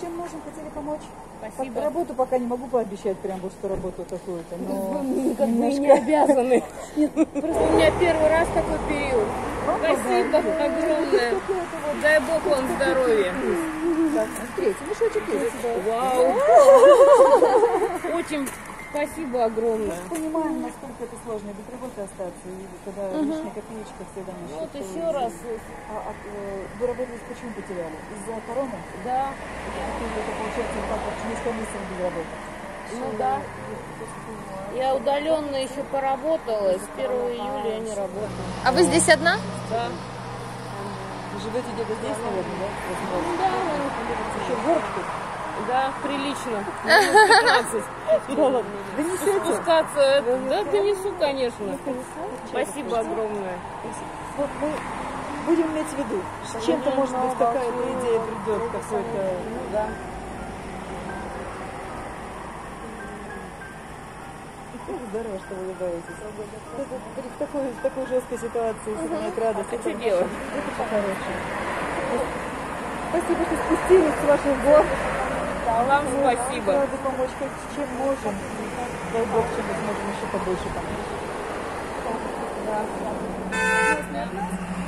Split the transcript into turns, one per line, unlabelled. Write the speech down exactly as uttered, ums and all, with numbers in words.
чем можем, хотели помочь.
Спасибо.
По- Работу пока не могу пообещать, прям вот что работу такую-то, но
Вы как бы
немножко...
не обязаны. Просто у меня первый раз такой период. Спасибо огромное. Дай Бог вам здоровья.
Так, третий мешочек есть.
Вау. Очень спасибо огромное.
Понимаем, насколько это сложно без работы остаться, и когда лишняя копеечка всегда на
Вот
счету.
еще раз.
А, а, э, вы работали, почему потеряли? Из-за короны?
Да.
Это получается вот так вот несколько месяцев без работы.
Ну да. Я удаленно еще поработала. С первого июля я не работаю.
А вы здесь одна?
Да.
Вы живете где-то здесь, наверное, да?
Ну да.
Еще в город тут?
Да, прилично. пятнадцать.
Да ладно. Да не
Спускаться, это- да, донесу, конечно. Спасибо огромное.
Вот мы будем иметь в виду, с чем-то, может быть, какая-то идея придет, какой-то...
Да.
Здорово, что вы улыбаетесь. Это в такой, в такой жесткой ситуации сохранять радость.
А что делать?
Это по-хорошему. Спасибо, что спустились с ваших гор.
А вам спасибо.
Рады помочь, как чем можем. Дай Бог, чем мы сможем еще побольше помочь.
Да.